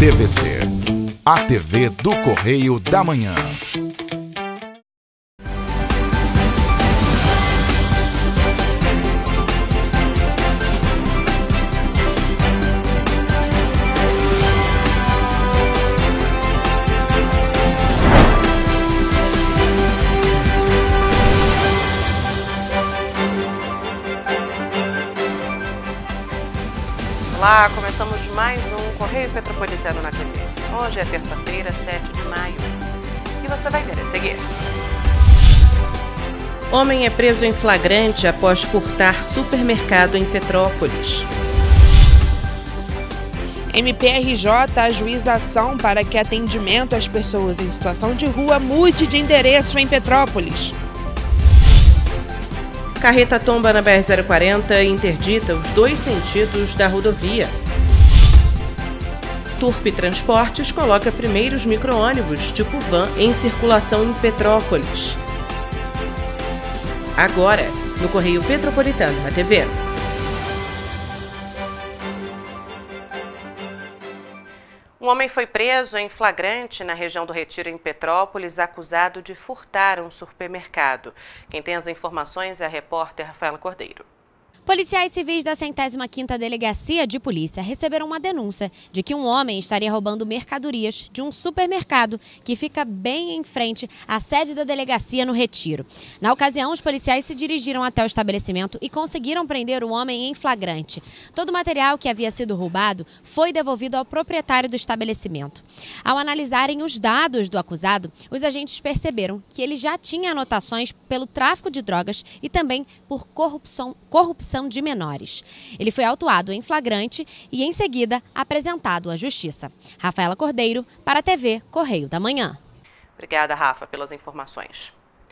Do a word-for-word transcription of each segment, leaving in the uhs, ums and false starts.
T V C, a T V do Correio da Manhã. Olá, começamos mais um Correio Petropolitano na T V. Hoje é terça-feira, sete de maio. E você vai ver a seguir. Homem é preso em flagrante após furtar supermercado em Petrópolis. M P R J ajuiza ação para que atendimento às pessoas em situação de rua mude de endereço em Petrópolis. Carreta tomba na B R zero quarenta e interdita os dois sentidos da rodovia. Turp Transportes coloca primeiros micro-ônibus tipo van em circulação em Petrópolis. Agora, no Correio Petropolitano na T V. Um homem foi preso em flagrante na região do Retiro, em Petrópolis, acusado de furtar um supermercado. Quem tem as informações é a repórter Rafaela Cordeiro. Policiais civis da centésima quinta Delegacia de Polícia receberam uma denúncia de que um homem estaria roubando mercadorias de um supermercado que fica bem em frente à sede da delegacia no Retiro. Na ocasião, os policiais se dirigiram até o estabelecimento e conseguiram prender o homem em flagrante. Todo o material que havia sido roubado foi devolvido ao proprietário do estabelecimento. Ao analisarem os dados do acusado, os agentes perceberam que ele já tinha anotações pelo tráfico de drogas e também por corrupção, corrupção de menores. Ele foi autuado em flagrante e, em seguida, apresentado à Justiça. Rafaela Cordeiro, para a T V Correio da Manhã. Obrigada, Rafa, pelas informações.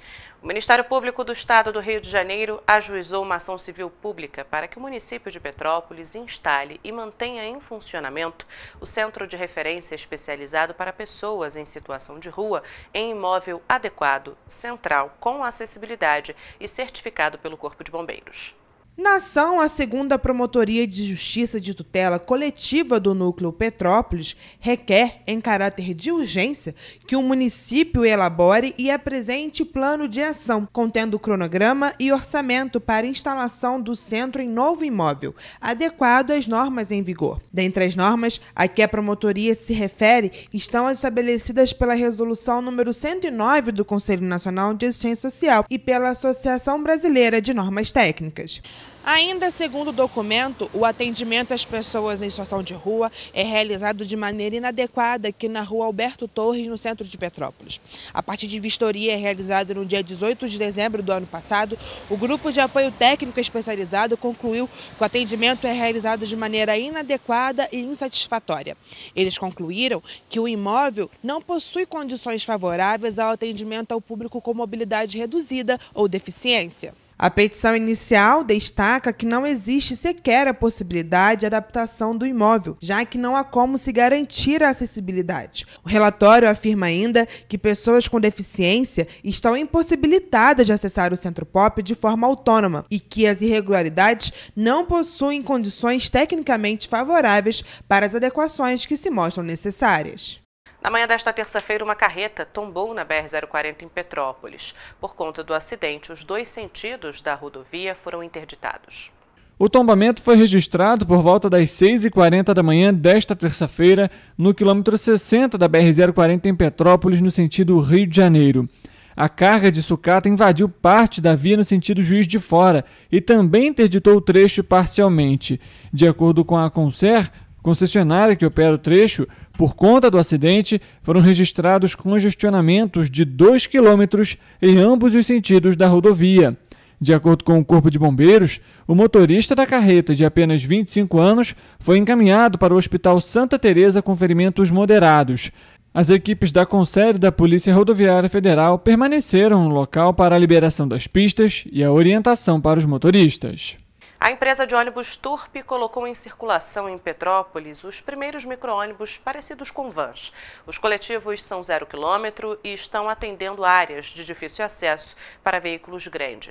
O Ministério Público do Estado do Rio de Janeiro ajuizou uma ação civil pública para que o município de Petrópolis instale e mantenha em funcionamento o Centro de Referência Especializado para Pessoas em Situação de Rua em imóvel adequado, central, com acessibilidade e certificado pelo Corpo de Bombeiros. Na ação, a segunda Promotoria de Justiça de Tutela Coletiva do Núcleo Petrópolis requer, em caráter de urgência, que o município elabore e apresente plano de ação, contendo cronograma e orçamento para instalação do centro em novo imóvel, adequado às normas em vigor. Dentre as normas a que a promotoria se refere estão as estabelecidas pela Resolução número cento e nove do Conselho Nacional de Assistência Social e pela Associação Brasileira de Normas Técnicas. Ainda segundo o documento, o atendimento às pessoas em situação de rua é realizado de maneira inadequada aqui na rua Alberto Torres, no centro de Petrópolis. A parte de vistoria é realizada no dia dezoito de dezembro do ano passado. O grupo de apoio técnico especializado concluiu que o atendimento é realizado de maneira inadequada e insatisfatória. Eles concluíram que o imóvel não possui condições favoráveis ao atendimento ao público com mobilidade reduzida ou deficiência. A petição inicial destaca que não existe sequer a possibilidade de adaptação do imóvel, já que não há como se garantir a acessibilidade. O relatório afirma ainda que pessoas com deficiência estão impossibilitadas de acessar o Centro Pop de forma autônoma e que as irregularidades não possuem condições tecnicamente favoráveis para as adequações que se mostram necessárias. Na manhã desta terça-feira, uma carreta tombou na B R zero quarenta em Petrópolis. Por conta do acidente, os dois sentidos da rodovia foram interditados. O tombamento foi registrado por volta das seis e quarenta da manhã desta terça-feira, no quilômetro sessenta da B R zero quarenta em Petrópolis, no sentido Rio de Janeiro. A carga de sucata invadiu parte da via no sentido Juiz de Fora e também interditou o trecho parcialmente. De acordo com a Concer, concessionária que opera o trecho, por conta do acidente, foram registrados congestionamentos de dois quilômetros em ambos os sentidos da rodovia. De acordo com o Corpo de Bombeiros, o motorista da carreta, de apenas vinte e cinco anos, foi encaminhado para o Hospital Santa Teresa com ferimentos moderados. As equipes da Concer e da Polícia Rodoviária Federal permaneceram no local para a liberação das pistas e a orientação para os motoristas. A empresa de ônibus Turp colocou em circulação em Petrópolis os primeiros micro-ônibus parecidos com vans. Os coletivos são zero quilômetro e estão atendendo áreas de difícil acesso para veículos grandes.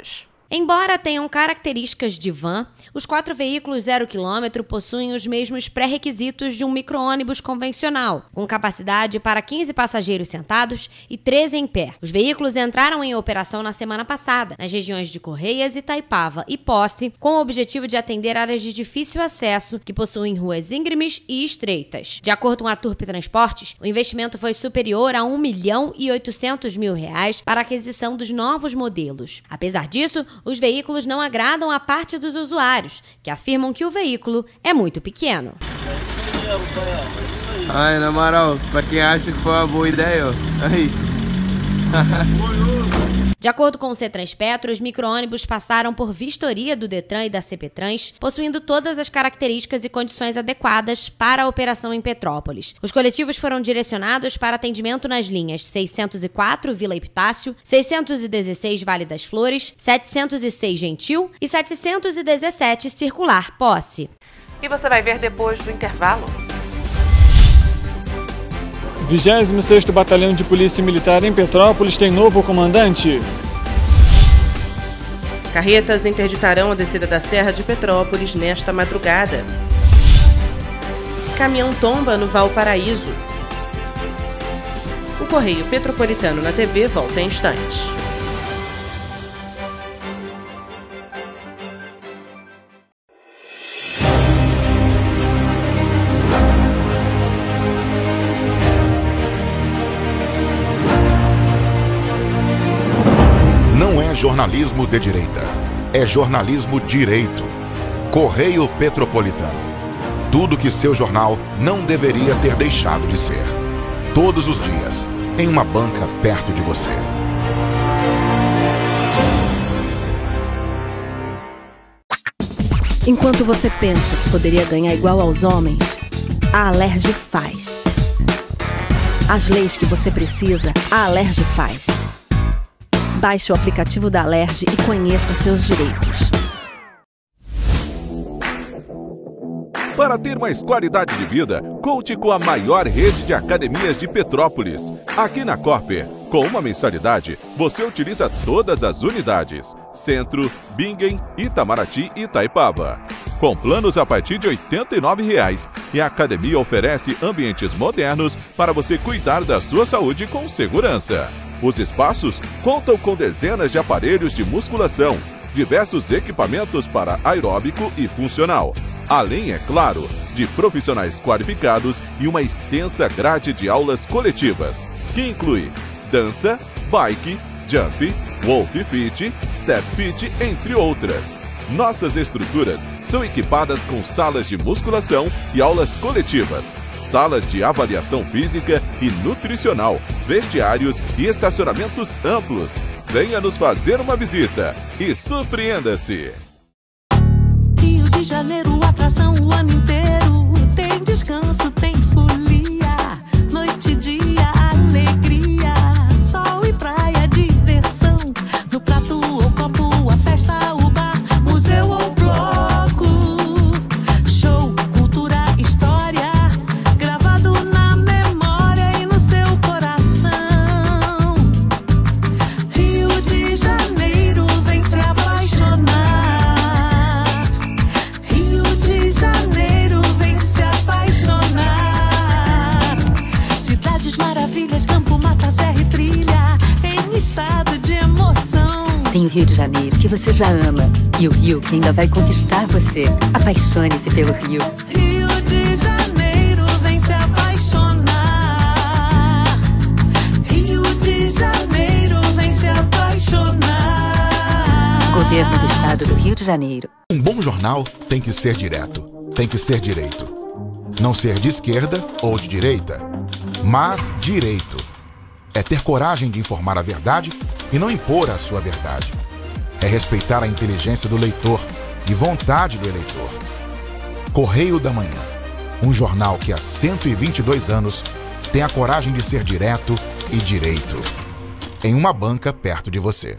Embora tenham características de van, os quatro veículos zero quilômetro possuem os mesmos pré-requisitos de um micro-ônibus convencional, com capacidade para quinze passageiros sentados e treze em pé. Os veículos entraram em operação na semana passada, nas regiões de Correias, Itaipava e Posse, com o objetivo de atender áreas de difícil acesso que possuem ruas íngremes e estreitas. De acordo com a Turp Transportes, o investimento foi superior a um milhão e oitocentos mil reais para a aquisição dos novos modelos. Apesar disso, os veículos não agradam a parte dos usuários, que afirmam que o veículo é muito pequeno. Ai, na moral, pra quem acha que foi uma boa ideia, ó. Aí. De acordo com o Cetrans-Petro, os micro-ônibus passaram por vistoria do Detran e da Ceptrans, possuindo todas as características e condições adequadas para a operação em Petrópolis. Os coletivos foram direcionados para atendimento nas linhas seiscentos e quatro Vila Epitácio, seiscentos e dezesseis Vale das Flores, setecentos e seis Gentil e setecentos e dezessete Circular Posse. E você vai ver depois do intervalo. vigésimo sexto Batalhão de Polícia Militar em Petrópolis tem novo comandante. Carretas interditarão a descida da Serra de Petrópolis nesta madrugada. Caminhão tomba no Valparaíso. O Correio Petropolitano na T V volta em instantes. Não é jornalismo de direita, é jornalismo direito. Correio Petropolitano. Tudo que seu jornal não deveria ter deixado de ser. Todos os dias, em uma banca perto de você. Enquanto você pensa que poderia ganhar igual aos homens, a Alerj faz. As leis que você precisa, a Alerj faz. Baixe o aplicativo da Alerj e conheça seus direitos. Para ter mais qualidade de vida, conte com a maior rede de academias de Petrópolis. Aqui na Corper, com uma mensalidade, você utiliza todas as unidades: Centro, Bingen, Itamaraty e Itaipava. Com planos a partir de oitenta e nove reais, e a academia oferece ambientes modernos para você cuidar da sua saúde com segurança. Os espaços contam com dezenas de aparelhos de musculação, diversos equipamentos para aeróbico e funcional, além, é claro, de profissionais qualificados e uma extensa grade de aulas coletivas, que inclui dança, bike, jump, wolf fit, step fit, entre outras. Nossas estruturas são equipadas com salas de musculação e aulas coletivas, salas de avaliação física e nutricional, vestiários e estacionamentos amplos. Venha nos fazer uma visita e surpreenda-se! Rio de Janeiro, atração o ano inteiro. Tem descanso, tem folia, noite e dia, alegria, sol e praia, diversão. No prato ou copo, a festa, o bar, museu ou bloco. Show, cultura, história, gravado na memória e no seu coração. Rio de Janeiro, vem se apaixonar. Rio de Janeiro, vem se apaixonar. Cidades maravilhas, campo, mata, serra e trilha, em estado de emoção. Tem o Rio de Janeiro, que você já ama, e o Rio, que ainda vai conquistar você. Apaixone-se pelo Rio. Rio de Janeiro, vem se apaixonar. Rio de Janeiro, vem se apaixonar. Governo do Estado do Rio de Janeiro. Um bom jornal tem que ser direto, tem que ser direito. Não ser de esquerda ou de direita, mas direito. É ter coragem de informar a verdade e não impor a sua verdade. É respeitar a inteligência do leitor e vontade do eleitor. Correio da Manhã, um jornal que há cento e vinte e dois anos tem a coragem de ser direto e direito. Em uma banca perto de você.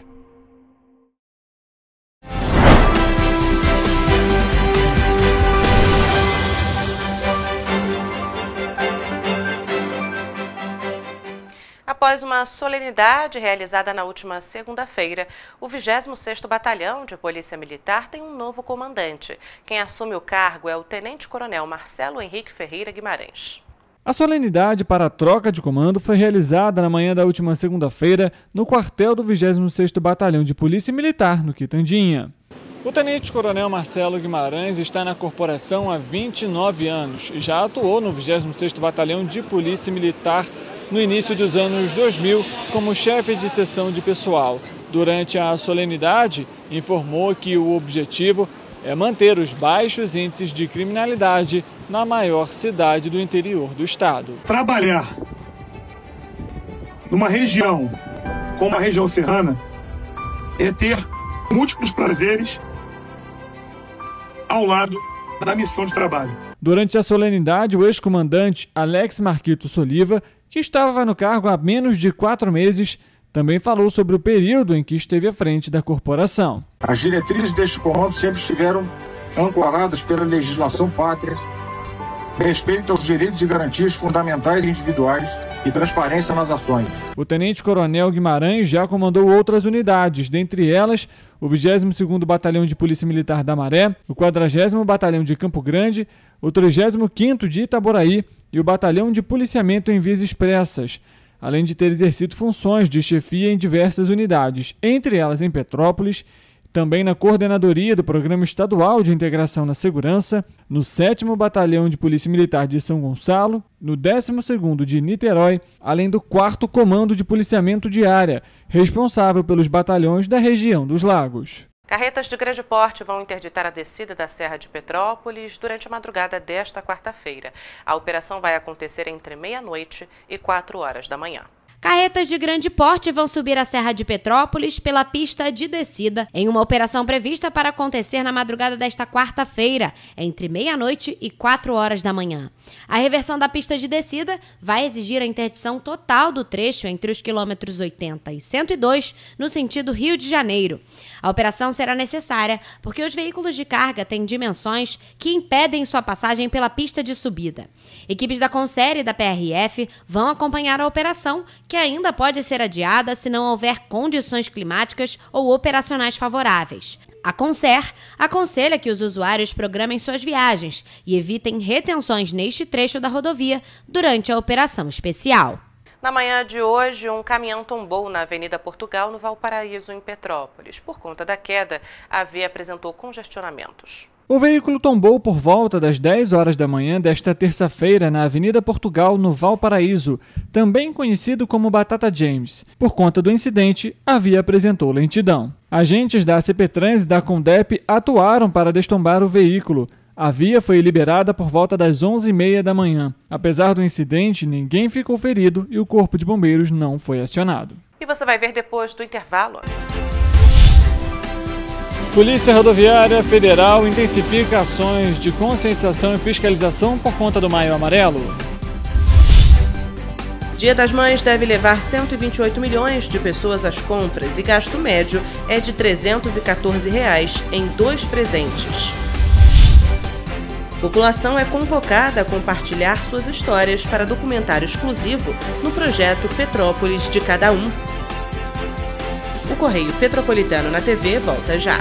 Após Após uma solenidade realizada na última segunda-feira, o vigésimo sexto Batalhão de Polícia Militar tem um novo comandante. Quem assume o cargo é o Tenente-Coronel Marcelo Henrique Ferreira Guimarães. A solenidade para a troca de comando foi realizada na manhã da última segunda-feira no quartel do vigésimo sexto Batalhão de Polícia Militar, no Quitandinha. O tenente-coronel Marcelo Guimarães está na corporação há vinte e nove anos e já atuou no vigésimo sexto Batalhão de Polícia Militar no início dos anos dois mil como chefe de seção de pessoal. Durante a solenidade, informou que o objetivo é manter os baixos índices de criminalidade na maior cidade do interior do estado. Trabalhar numa região como a região serrana é ter múltiplos prazeres ao lado da missão de trabalho. Durante a solenidade, o ex-comandante Alex Marquito Soliva, que estava no cargo há menos de quatro meses, também falou sobre o período em que esteve à frente da corporação. As diretrizes deste comando sempre estiveram ancoradas pela legislação pátria, respeito aos direitos e garantias fundamentais e individuais e transparência nas ações. O tenente-coronel Guimarães já comandou outras unidades, dentre elas o vigésimo segundo Batalhão de Polícia Militar da Maré, o quadragésimo Batalhão de Campo Grande, o trigésimo quinto de Itaboraí e o Batalhão de Policiamento em Vias Expressas, além de ter exercido funções de chefia em diversas unidades, entre elas em Petrópolis, também na coordenadoria do Programa Estadual de Integração na Segurança, no sétimo Batalhão de Polícia Militar de São Gonçalo, no décimo segundo de Niterói, além do quarto Comando de Policiamento de Área, responsável pelos batalhões da região dos Lagos. Carretas de grande porte vão interditar a descida da Serra de Petrópolis durante a madrugada desta quarta-feira. A operação vai acontecer entre meia-noite e quatro horas da manhã. Carretas de grande porte vão subir a Serra de Petrópolis pela pista de descida em uma operação prevista para acontecer na madrugada desta quarta-feira, entre meia-noite e quatro horas da manhã. A reversão da pista de descida vai exigir a interdição total do trecho entre os quilômetros oitenta e cento e dois, no sentido Rio de Janeiro. A operação será necessária porque os veículos de carga têm dimensões que impedem sua passagem pela pista de subida. Equipes da Conser e da P R F vão acompanhar a operação, que ainda pode ser adiada se não houver condições climáticas ou operacionais favoráveis. A Conser aconselha que os usuários programem suas viagens e evitem retenções neste trecho da rodovia durante a operação especial. Na manhã de hoje, um caminhão tombou na Avenida Portugal, no Valparaíso, em Petrópolis. Por conta da queda, a via apresentou congestionamentos. O veículo tombou por volta das dez horas da manhã desta terça-feira na Avenida Portugal, no Valparaíso, também conhecido como Batata James. Por conta do incidente, a via apresentou lentidão. Agentes da ACPTrans e da Condep atuaram para destombar o veículo. A via foi liberada por volta das onze e meia da manhã. Apesar do incidente, ninguém ficou ferido e o Corpo de Bombeiros não foi acionado. E você vai ver depois do intervalo. Polícia Rodoviária Federal intensifica ações de conscientização e fiscalização por conta do Maio Amarelo. Dia das Mães deve levar cento e vinte e oito milhões de pessoas às compras e gasto médio é de trezentos e quatorze reais em dois presentes. População é convocada a compartilhar suas histórias para documentário exclusivo no projeto Petrópolis de Cada Um. O Correio Petropolitano na T V volta já.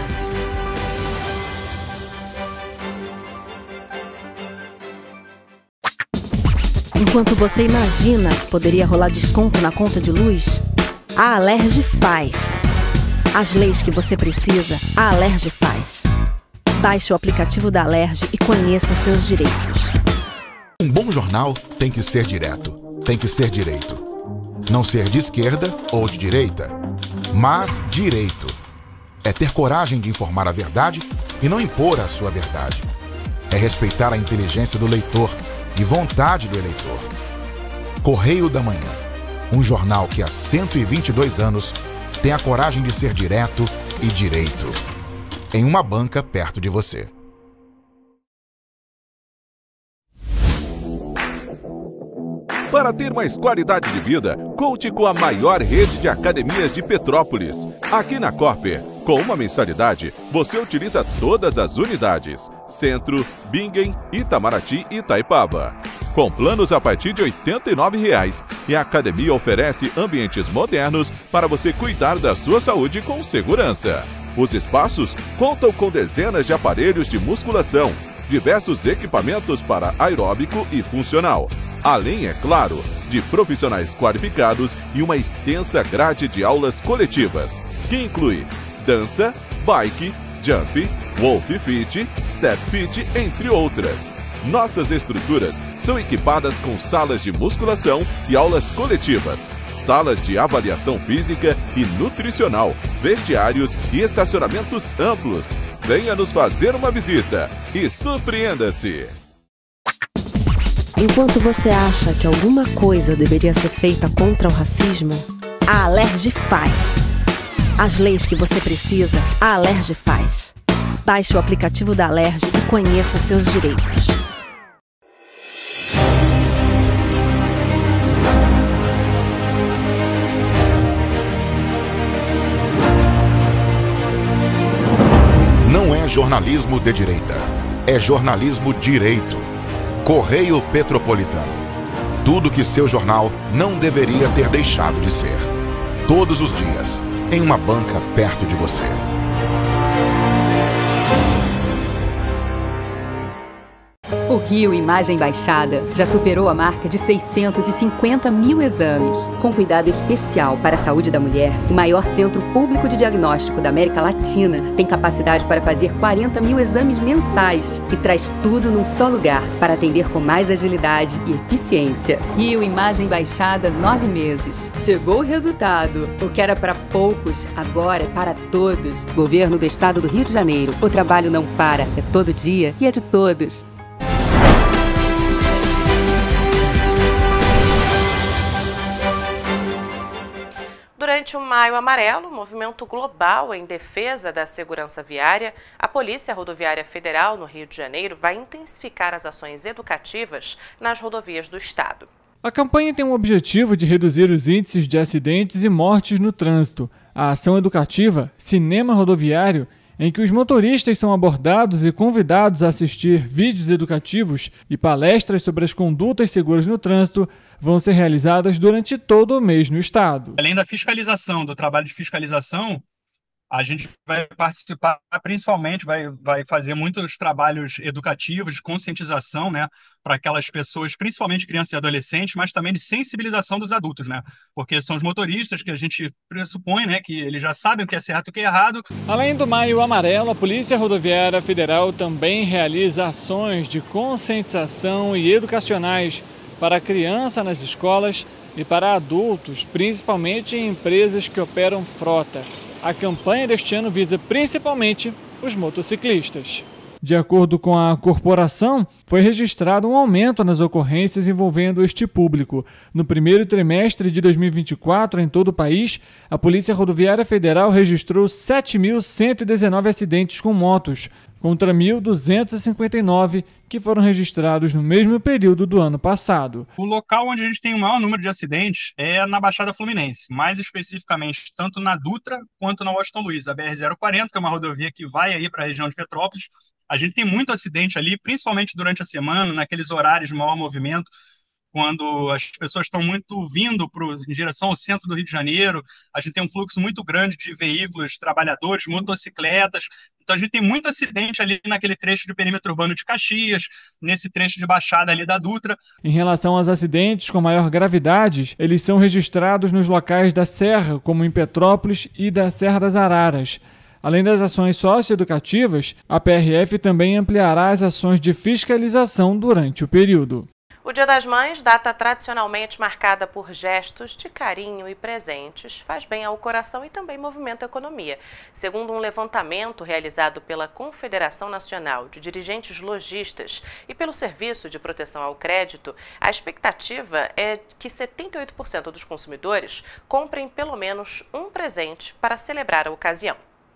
Enquanto você imagina que poderia rolar desconto na conta de luz, a Alerj faz. As leis que você precisa, a Alerj faz. Baixe o aplicativo da Alerj e conheça seus direitos. Um bom jornal tem que ser direto, tem que ser direito. Não ser de esquerda ou de direita, mas direito. É ter coragem de informar a verdade e não impor a sua verdade. É respeitar a inteligência do leitor e vontade do eleitor. Correio da Manhã, um jornal que há cento e vinte e dois anos tem a coragem de ser direto e direito. Em uma banca perto de você. Para ter mais qualidade de vida, conte com a maior rede de academias de Petrópolis. Aqui na Corper, com uma mensalidade, você utiliza todas as unidades: Centro, Bingen, Itamaraty e Itaipava. com planos a partir de oitenta e nove reais. E a academia oferece ambientes modernos para você cuidar da sua saúde com segurança. Os espaços contam com dezenas de aparelhos de musculação, diversos equipamentos para aeróbico e funcional, além, é claro, de profissionais qualificados e uma extensa grade de aulas coletivas, que inclui dança, bike, jump, wolf fit, step fit, entre outras. Nossas estruturas são equipadas com salas de musculação e aulas coletivas, salas de avaliação física e nutricional, vestiários e estacionamentos amplos. Venha nos fazer uma visita e surpreenda-se! Enquanto você acha que alguma coisa deveria ser feita contra o racismo, a Alerj faz. As leis que você precisa, a Alerj faz. Baixe o aplicativo da Alerj e conheça seus direitos. Não é jornalismo de direita, é jornalismo direito. Correio Petropolitano. Tudo que seu jornal não deveria ter deixado de ser. Todos os dias, em uma banca perto de você. O Rio Imagem Baixada já superou a marca de seiscentos e cinquenta mil exames. Com cuidado especial para a saúde da mulher, o maior centro público de diagnóstico da América Latina tem capacidade para fazer quarenta mil exames mensais e traz tudo num só lugar para atender com mais agilidade e eficiência. Rio Imagem Baixada, nove meses. Chegou o resultado. O que era para poucos, agora é para todos. Governo do Estado do Rio de Janeiro. O trabalho não para, é todo dia e é de todos. Durante o Maio Amarelo, movimento global em defesa da segurança viária, a Polícia Rodoviária Federal, no Rio de Janeiro, vai intensificar as ações educativas nas rodovias do estado. A campanha tem o objetivo de reduzir os índices de acidentes e mortes no trânsito. A ação educativa Cinema Rodoviário, em que os motoristas são abordados e convidados a assistir vídeos educativos e palestras sobre as condutas seguras no trânsito, vão ser realizadas durante todo o mês no estado. Além da fiscalização, do trabalho de fiscalização, a gente vai participar, principalmente, vai, vai fazer muitos trabalhos educativos, de conscientização, né, para aquelas pessoas, principalmente crianças e adolescentes, mas também de sensibilização dos adultos, né, porque são os motoristas que a gente pressupõe, né, que eles já sabem o que é certo e o que é errado. Além do Maio Amarelo, a Polícia Rodoviária Federal também realiza ações de conscientização e educacionais para criança nas escolas e para adultos, principalmente em empresas que operam frota. A campanha deste ano visa principalmente os motociclistas. De acordo com a corporação, foi registrado um aumento nas ocorrências envolvendo este público. No primeiro trimestre de dois mil e vinte e quatro, em todo o país, a Polícia Rodoviária Federal registrou sete mil cento e dezenove acidentes com motos, contra mil duzentos e cinquenta e nove que foram registrados no mesmo período do ano passado. O local onde a gente tem o maior número de acidentes é na Baixada Fluminense, mais especificamente tanto na Dutra quanto na Washington Luiz, a B R zero quarenta, que é uma rodovia que vai aí para a região de Petrópolis. A gente tem muito acidente ali, principalmente durante a semana, naqueles horários de maior movimento, quando as pessoas estão muito vindo pro, em direção ao centro do Rio de Janeiro. A gente tem um fluxo muito grande de veículos, trabalhadores, motocicletas. Então a gente tem muito acidente ali naquele trecho de perímetro urbano de Caxias, nesse trecho de baixada ali da Dutra. Em relação aos acidentes com maior gravidade, eles são registrados nos locais da Serra, como em Petrópolis e da Serra das Araras. Além das ações socioeducativas, a P R F também ampliará as ações de fiscalização durante o período. O Dia das Mães, data tradicionalmente marcada por gestos de carinho e presentes, faz bem ao coração e também movimenta a economia. Segundo um levantamento realizado pela Confederação Nacional de Dirigentes Lojistas e pelo Serviço de Proteção ao Crédito, a expectativa é que setenta e oito por cento dos consumidores comprem pelo menos um presente para celebrar a ocasião.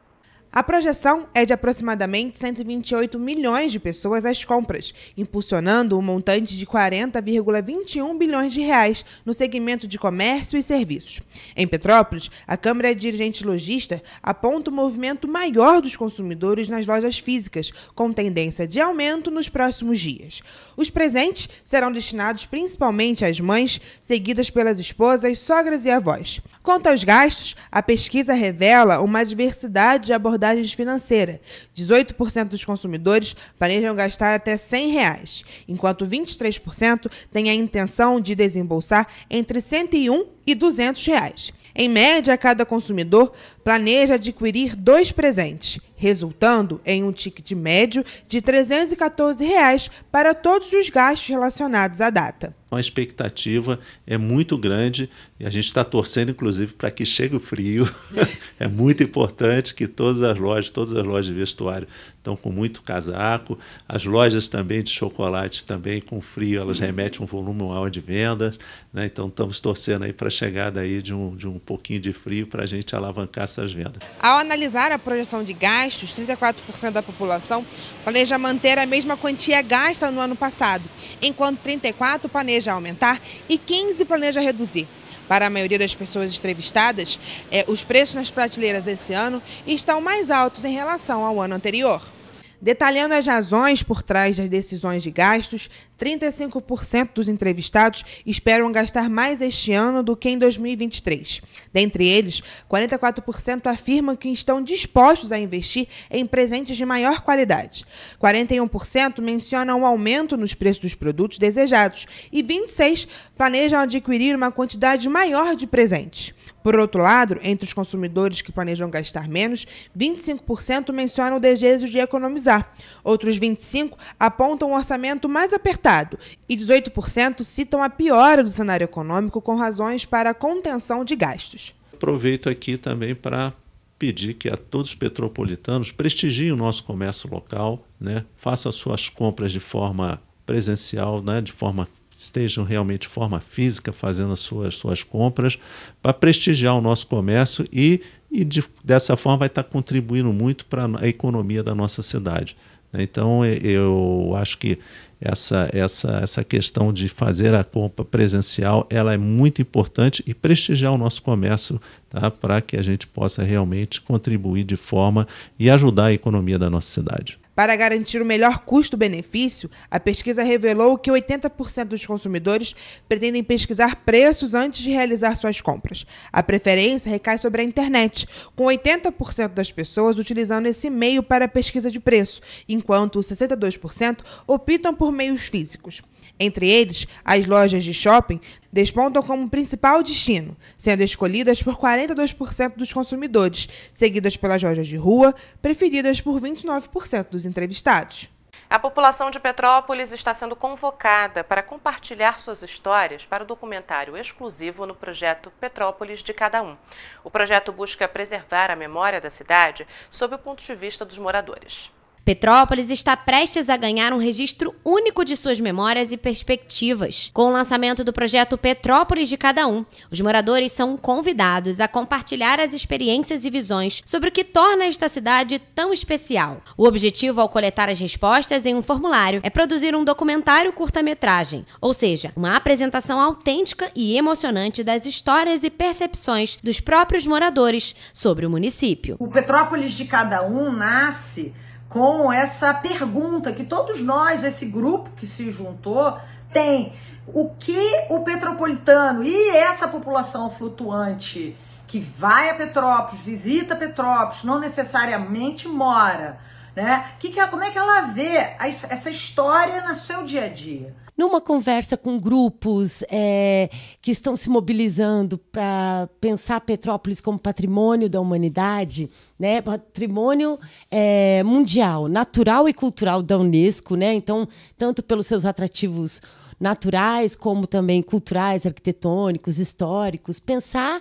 A projeção é de aproximadamente cento e vinte e oito milhões de pessoas às compras, impulsionando um montante de quarenta vírgula vinte e um bilhões de reais no segmento de comércio e serviços. Em Petrópolis, a Câmara Dirigente Logista aponta o movimento maior dos consumidores nas lojas físicas, com tendência de aumento nos próximos dias. Os presentes serão destinados principalmente às mães, seguidas pelas esposas, sogras e avós. Quanto aos gastos, a pesquisa revela uma diversidade de abordagens financeiras. dezoito por cento dos consumidores planejam gastar até cem reais, enquanto vinte e três por cento têm a intenção de desembolsar entre cento e um e duzentos reais. Em média, cada consumidor planeja adquirir dois presentes, resultando em um ticket médio de trezentos e quatorze reais para todos os gastos relacionados à data. A expectativa é muito grande e a gente está torcendo, inclusive, para que chegue o frio. É muito importante que todas as lojas, todas as lojas de vestuário estão com muito casaco. As lojas também de chocolate, também com frio, elas remetem um volume maior de vendas, né? Então estamos torcendo aí para a chegada aí de um, de um pouquinho de frio para a gente alavancar essas vendas. Ao analisar a projeção de gastos, trinta e quatro por cento da população planeja manter a mesma quantia gasta no ano passado, enquanto trinta e quatro por cento planeja aumentar e quinze por cento planeja reduzir. Para a maioria das pessoas entrevistadas, é, os preços nas prateleiras esse ano estão mais altos em relação ao ano anterior. Detalhando as razões por trás das decisões de gastos, trinta e cinco por cento dos entrevistados esperam gastar mais este ano do que em dois mil e vinte e três. Dentre eles, quarenta e quatro por cento afirmam que estão dispostos a investir em presentes de maior qualidade. quarenta e um por cento mencionam um aumento nos preços dos produtos desejados e vinte e seis por cento planejam adquirir uma quantidade maior de presentes. Por outro lado, entre os consumidores que planejam gastar menos, vinte e cinco por cento mencionam o desejo de economizar. Outros vinte e cinco por cento apontam um orçamento mais apertado e dezoito por cento citam a piora do cenário econômico com razões para a contenção de gastos. Aproveito aqui também para pedir que a todos os petropolitanos prestigiem o nosso comércio local, né? Façam suas compras de forma presencial, né? De forma estejam realmente de forma física fazendo as suas, suas compras para prestigiar o nosso comércio e, e de, dessa forma vai estar contribuindo muito para a economia da nossa cidade. Então eu acho que essa, essa, essa questão de fazer a compra presencial ela é muito importante e prestigiar o nosso comércio, tá? Para que a gente possa realmente contribuir de forma e ajudar a economia da nossa cidade. Para garantir o melhor custo-benefício, a pesquisa revelou que oitenta por cento dos consumidores pretendem pesquisar preços antes de realizar suas compras. A preferência recai sobre a internet, com oitenta por cento das pessoas utilizando esse meio para a pesquisa de preço, enquanto sessenta e dois por cento optam por meios físicos. Entre eles, as lojas de shopping despontam como principal destino, sendo escolhidas por quarenta e dois por cento dos consumidores, seguidas pelas lojas de rua, preferidas por vinte e nove por cento dos entrevistados. A população de Petrópolis está sendo convocada para compartilhar suas histórias para o documentário exclusivo no projeto Petrópolis de Cada Um. O projeto busca preservar a memória da cidade sob o ponto de vista dos moradores. Petrópolis está prestes a ganhar um registro único de suas memórias e perspectivas. Com o lançamento do projeto Petrópolis de Cada Um, os moradores são convidados a compartilhar as experiências e visões sobre o que torna esta cidade tão especial. O objetivo ao coletar as respostas em um formulário é produzir um documentário curta-metragem, ou seja, uma apresentação autêntica e emocionante das histórias e percepções dos próprios moradores sobre o município. O Petrópolis de Cada Um nasce com essa pergunta que todos nós, esse grupo que se juntou, tem. O que o petropolitano e essa população flutuante que vai a Petrópolis, visita Petrópolis, não necessariamente mora, né? Que que, como é que ela vê essa história no seu dia a dia? Numa conversa com grupos é, que estão se mobilizando para pensar Petrópolis como patrimônio da humanidade, né, patrimônio é, mundial, natural e cultural da Unesco, né, então, tanto pelos seus atrativos naturais como também culturais, arquitetônicos, históricos, pensar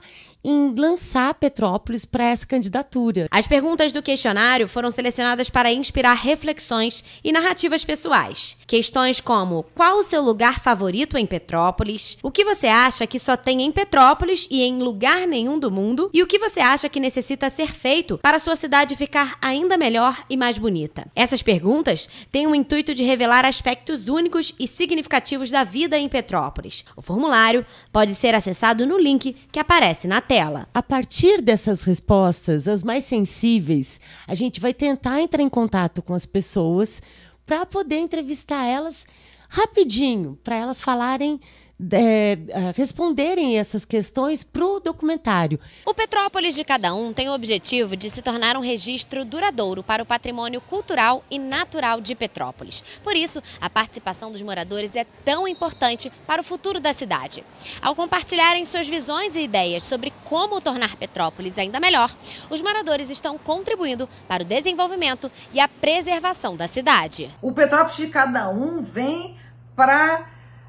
em lançar Petrópolis para essa candidatura. As perguntas do questionário foram selecionadas para inspirar reflexões e narrativas pessoais. Questões como: qual o seu lugar favorito em Petrópolis? O que você acha que só tem em Petrópolis e em lugar nenhum do mundo? E o que você acha que necessita ser feito para sua cidade ficar ainda melhor e mais bonita? Essas perguntas têm o intuito de revelar aspectos únicos e significativos da vida em Petrópolis. O formulário pode ser acessado no link que aparece na tela. A partir dessas respostas, as mais sensíveis, a gente vai tentar entrar em contato com as pessoas para poder entrevistar elas rapidinho, para elas falarem, É, responderem essas questões para o documentário. O Petrópolis de cada um tem o objetivo de se tornar um registro duradouro para o patrimônio cultural e natural de Petrópolis. Por isso, a participação dos moradores é tão importante para o futuro da cidade. Ao compartilharem suas visões e ideias sobre como tornar Petrópolis ainda melhor, os moradores estão contribuindo para o desenvolvimento e a preservação da cidade. O Petrópolis de cada um vem para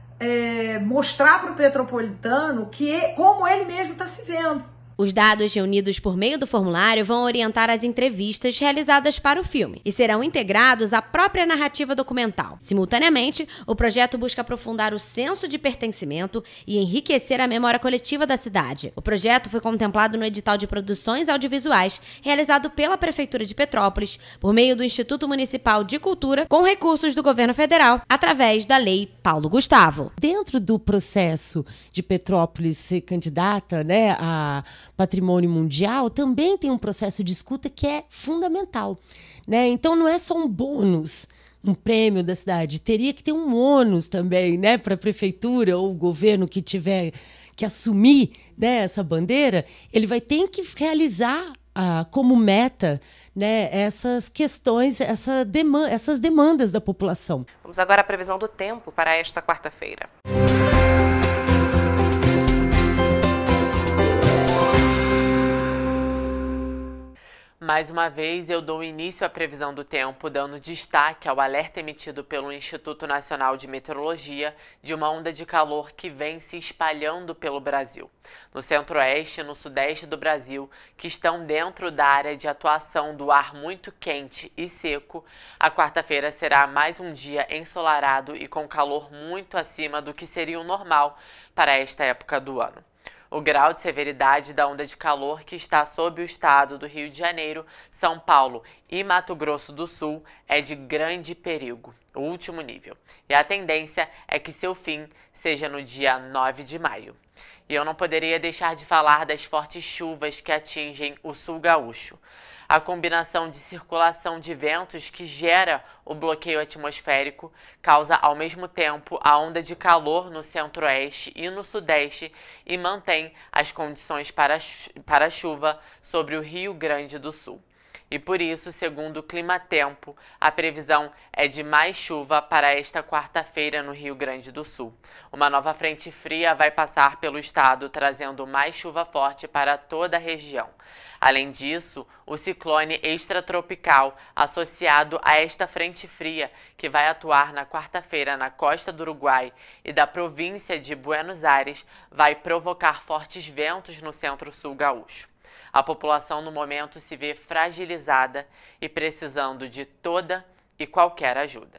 É, mostrar para o petropolitano que, como ele mesmo está se vendo. Os dados reunidos por meio do formulário vão orientar as entrevistas realizadas para o filme e serão integrados à própria narrativa documental. Simultaneamente, o projeto busca aprofundar o senso de pertencimento e enriquecer a memória coletiva da cidade. O projeto foi contemplado no edital de produções audiovisuais realizado pela Prefeitura de Petrópolis por meio do Instituto Municipal de Cultura com recursos do governo federal através da Lei Paulo Gustavo. Dentro do processo de Petrópolis ser candidata, né, a patrimônio mundial, também tem um processo de escuta que é fundamental, né? Então não é só um bônus, um prêmio da cidade, teria que ter um ônus também, né, para a prefeitura ou o governo que tiver que assumir, né, essa bandeira, ele vai ter que realizar ah, como meta, né, essas questões, essa demanda, essas demandas da população. Vamos agora à previsão do tempo para esta quarta-feira. Mais uma vez, eu dou início à previsão do tempo, dando destaque ao alerta emitido pelo Instituto Nacional de Meteorologia de uma onda de calor que vem se espalhando pelo Brasil. No centro-oeste e no sudeste do Brasil, que estão dentro da área de atuação do ar muito quente e seco, a quarta-feira será mais um dia ensolarado e com calor muito acima do que seria o normal para esta época do ano. O grau de severidade da onda de calor que está sob o estado do Rio de Janeiro, São Paulo e Mato Grosso do Sul é de grande perigo, o último nível. E a tendência é que seu fim seja no dia nove de maio. E eu não poderia deixar de falar das fortes chuvas que atingem o sul gaúcho. A combinação de circulação de ventos que gera o bloqueio atmosférico causa ao mesmo tempo a onda de calor no centro-oeste e no sudeste e mantém as condições para, para chuva sobre o Rio Grande do Sul. E por isso, segundo o Climatempo, a previsão é de mais chuva para esta quarta-feira no Rio Grande do Sul. Uma nova frente fria vai passar pelo estado, trazendo mais chuva forte para toda a região. Além disso, o ciclone extratropical associado a esta frente fria, que vai atuar na quarta-feira na costa do Uruguai e da província de Buenos Aires, vai provocar fortes ventos no centro-sul gaúcho. A população no momento se vê fragilizada e precisando de toda e qualquer ajuda.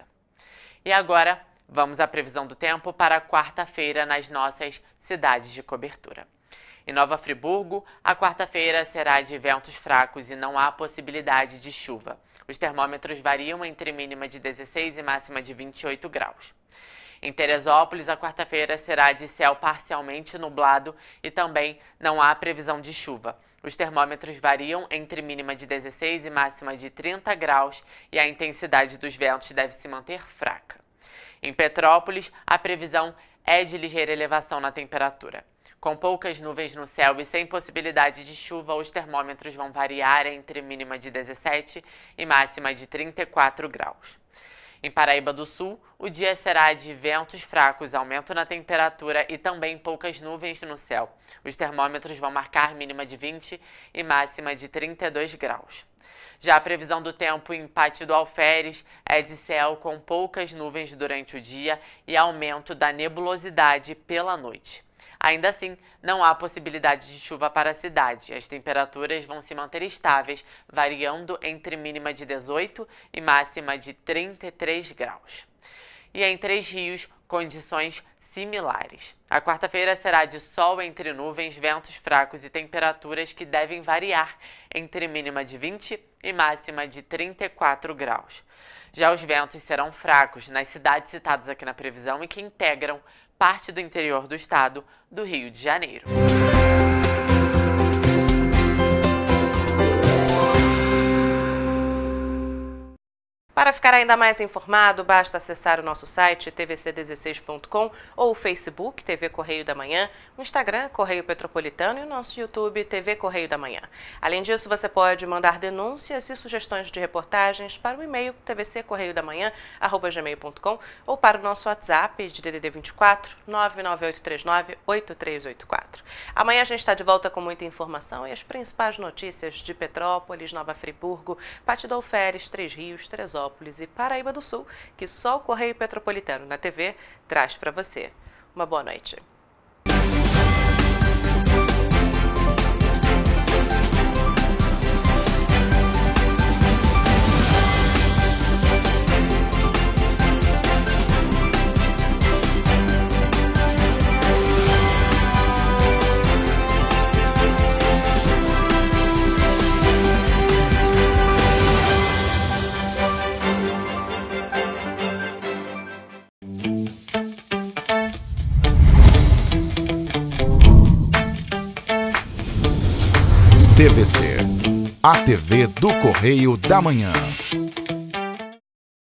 E agora, vamos à previsão do tempo para quarta-feira nas nossas cidades de cobertura. Em Nova Friburgo, a quarta-feira será de ventos fracos e não há possibilidade de chuva. Os termômetros variam entre mínima de dezesseis e máxima de vinte e oito graus. Em Teresópolis, a quarta-feira será de céu parcialmente nublado e também não há previsão de chuva. Os termômetros variam entre mínima de dezesseis e máxima de trinta graus e a intensidade dos ventos deve se manter fraca. Em Petrópolis, a previsão é de ligeira elevação na temperatura. Com poucas nuvens no céu e sem possibilidade de chuva, os termômetros vão variar entre mínima de dezessete e máxima de trinta e quatro graus. Em Paraíba do Sul, o dia será de ventos fracos, aumento na temperatura e também poucas nuvens no céu. Os termômetros vão marcar mínima de vinte e máxima de trinta e dois graus. Já a previsão do tempo em Pátio do Alferes é de céu com poucas nuvens durante o dia e aumento da nebulosidade pela noite. Ainda assim, não há possibilidade de chuva para a cidade. As temperaturas vão se manter estáveis, variando entre mínima de dezoito e máxima de trinta e três graus. E em Três Rios, condições similares. A quarta-feira será de sol entre nuvens, ventos fracos e temperaturas que devem variar entre mínima de vinte e máxima de trinta e quatro graus. Já os ventos serão fracos nas cidades citadas aqui na previsão e que integram parte do interior do estado do Rio de Janeiro. Para ficar ainda mais informado, basta acessar o nosso site t v c dezesseis ponto com ou o Facebook T V Correio da Manhã, o Instagram Correio Petropolitano e o nosso YouTube T V Correio da Manhã. Além disso, você pode mandar denúncias e sugestões de reportagens para o e-mail t v c correio da manhã arroba gmail ponto com ou para o nosso WhatsApp de D D D vinte e quatro, nove nove oito três nove, oito três oito quatro. Amanhã a gente está de volta com muita informação e as principais notícias de Petrópolis, Nova Friburgo, Pati do Alferes, Três Rios, Teresópolis e Paraíba do Sul, que só o Correio Petropolitano na T V traz para você. Uma boa noite. T V C, a T V do Correio da Manhã.